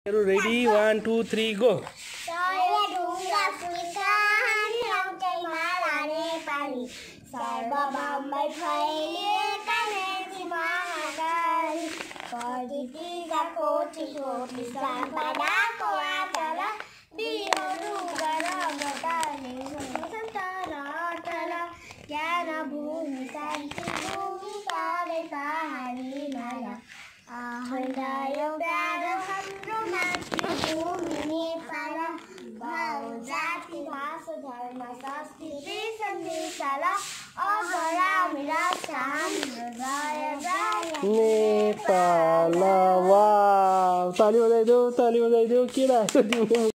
Ready? 1, 2, 3, go. Nepal वाव ताली बजाइदेऊ केटा